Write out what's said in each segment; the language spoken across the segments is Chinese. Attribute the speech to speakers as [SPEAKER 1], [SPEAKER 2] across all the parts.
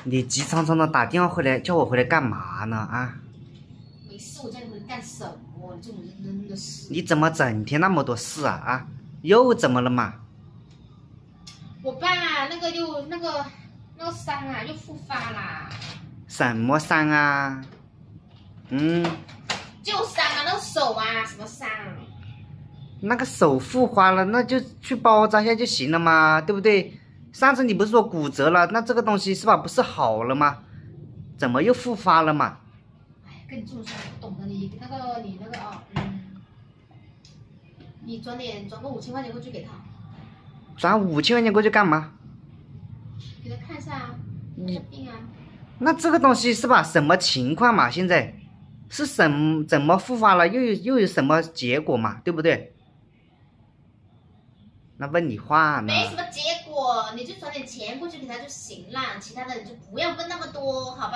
[SPEAKER 1] 你急匆匆的打电话回来，叫我回来干嘛呢？啊？
[SPEAKER 2] 没事，我叫你回来干什么？你这种人真的是。
[SPEAKER 1] 你怎么整天那么多事啊？啊？又怎么了嘛？
[SPEAKER 2] 我爸那个伤啊，又复发啦。
[SPEAKER 1] 什么伤啊？
[SPEAKER 2] 旧伤啊，那个手啊，什么伤？
[SPEAKER 1] 那个手复发了，那就去包扎一下就行了嘛，对不对？上次你不是说骨折了，那这个东西是吧？不是好了吗？怎么又复发了嘛？
[SPEAKER 2] 哎，跟你这么说，我懂得你那个啊，你转个5000块钱过去给他。
[SPEAKER 1] 转5000块钱过去干嘛？
[SPEAKER 2] 给他看一下啊，看下病啊。
[SPEAKER 1] 那这个东西是吧？什么情况嘛？现在是怎么复发了？又有什么结果嘛？对不对？那问你话呢？
[SPEAKER 2] 没什么结果，你就转点钱过去给他就行了，其他的你就不要问那么多，好吧？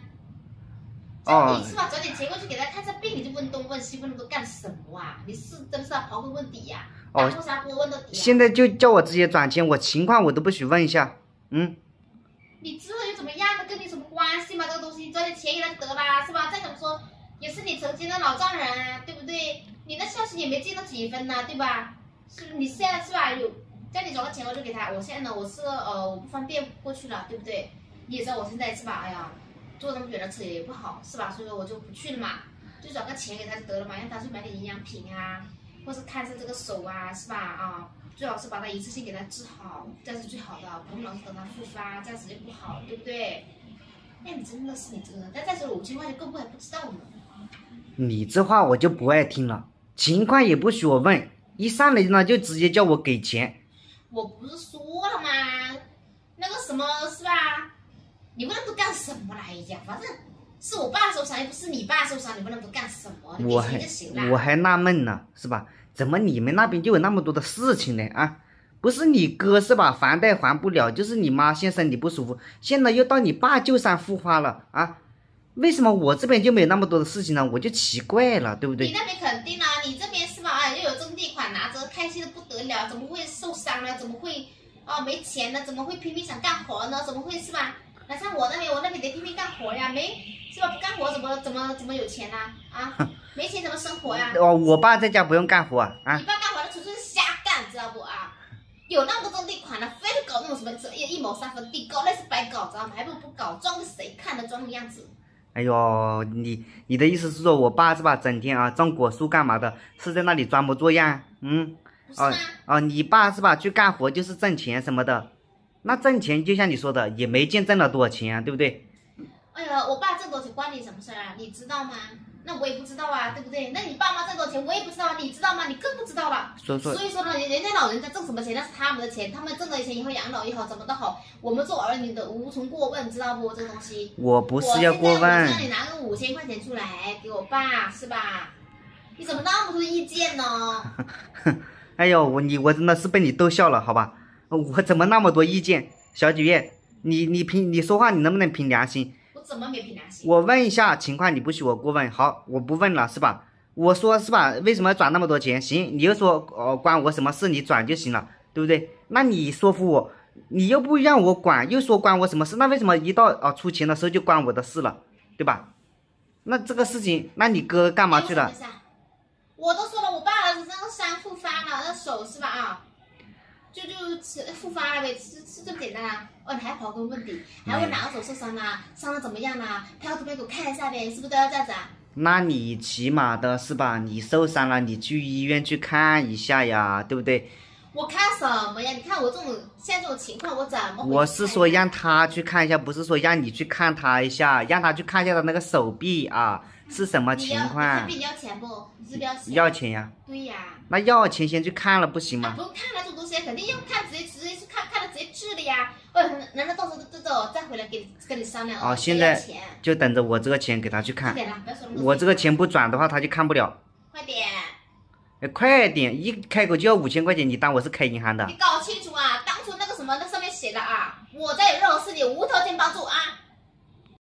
[SPEAKER 2] 你是吧？转点钱过去给他看下病，你就问东问西，问那么多干什么啊？你是真是要刨根问底呀？打破砂锅问到底。
[SPEAKER 1] 现在就叫我直接转钱，我情况我都不许问一下，
[SPEAKER 2] 你知道又怎么样的，跟你什么关系嘛？这个东西你转点钱给他就得啦，是吧？再怎么说也是你曾经的老丈人啊，对不对？你那消息也没见到几分呐，对吧？你现在是吧？叫你转个钱我就给他。我现在呢，我不方便过去了，对不对？你也知道我现在是吧？哎呀，坐那么远的车也不好，是吧？所以说我就不去了嘛，就转个钱给他就得了嘛，让他去买点营养品啊，或是看一下这个手啊，是吧？啊，最好是把它一次性给他治好，这样是最好的，不用老是等他复发，这样子就不好，对不对？哎，你真的是你这个人，但再说5000块钱够不够还不知道呢。
[SPEAKER 1] 你这话我就不爱听了，情况也不许我问，一上来呢就直接叫我给钱。
[SPEAKER 2] 我不是说了吗？那个什么是吧？你问那么多干什么来呀？反正是我爸受伤，又不是你爸受伤，你问那么多干什么？你给钱就行了。
[SPEAKER 1] 我还纳闷呢，是吧？怎么你们那边就有那么多的事情呢？啊，不是你哥是吧？房贷还不了，就是你妈现在身体不舒服，现在又到你爸旧伤复发了啊？为什么我这边就没有那么多的事情呢？我就奇怪了，对不对？
[SPEAKER 2] 你那边肯定啊，你这边是吧？哎，又有征地款拿着，开心的不得了，怎么会受伤呢？怎么会没钱呢？怎么会拼命想干活呢？怎么会是吧？那像我那边得拼命干活呀，没是吧？不干活怎么有钱呢？啊，没钱怎么生活呀？
[SPEAKER 1] 我爸在家不用干活啊。
[SPEAKER 2] 你爸干活的纯粹是瞎干，知道不啊？有那么多征地款呢，非得搞那种什么1亩3分地，搞那是白搞，知道吗？还不如不搞，装给谁看的，装个样子。
[SPEAKER 1] 哎呦，你的意思是说我爸是吧？整天啊种果树干嘛的，是在那里装模作样？你爸是吧？去干活就是挣钱什么的，那挣钱就像你说的，也没见挣了多少钱啊，对不对？
[SPEAKER 2] 哎呀，我爸挣多少钱关你什么事啊？你知道吗？那我也不知道啊，对不对？那你爸妈挣多少钱我也不知道啊，你知道吗？你更不知道了。所以说呢，人家老人家挣什么钱那是他们的钱，他们挣了钱以后养老也好，怎么都好，我们做儿女的无从过问，知道不？这个东西。
[SPEAKER 1] 我不是要过问。我
[SPEAKER 2] 让你拿个5000块钱出来给我爸，是吧？你怎么那么多意见呢？
[SPEAKER 1] 哎呦，我真的是被你逗笑了，好吧？我怎么那么多意见？小九月，你说话你能不能凭良心？
[SPEAKER 2] 怎么没凭良心？
[SPEAKER 1] 我问一下情况，你不许我过问。好，我不问了，是吧？我说是吧？为什么要转那么多钱？行，你又说关我什么事？你转就行了，对不对？那你说服我，你又不让我管，又说关我什么事？那为什么一到出钱的时候就关我的事了，对吧？那这个事情，那你哥干嘛去了？
[SPEAKER 2] 我都说了，我爸儿子那个伤复发了，那手是吧啊？就复发了呗，是这么简单啊！你还刨根问底，还问哪个手受伤啦，伤的怎么样啦？拍个图片给我看一下呗，是不是都要这样子啊？
[SPEAKER 1] 那你起码的是吧？你受伤了，你去医院去看一下呀，对不对？
[SPEAKER 2] 我看什么呀？你看我现在这种情况，我怎么？
[SPEAKER 1] 我是说让他去看一下，不是说让你去看他一下，让他去看一下他那个手臂啊是什么情况？
[SPEAKER 2] 你要钱不？你是不要钱？
[SPEAKER 1] 要钱呀。
[SPEAKER 2] 对呀。
[SPEAKER 1] 那要钱先去看了不行吗？
[SPEAKER 2] 不用看了，这种东西肯定要看，直接去看了直接治了呀。难道到时候再回来跟你商量？
[SPEAKER 1] 现在就等着我这个钱给他去看。
[SPEAKER 2] 快点啦，不要说那么多。
[SPEAKER 1] 我这个钱不转的话，他就看不了。
[SPEAKER 2] 快点。
[SPEAKER 1] 快点！一开口就要5000块钱，你当我是开银行的？
[SPEAKER 2] 你搞清楚啊！当初那个什么，那上面写的啊，我在有任何事你无条件帮助啊。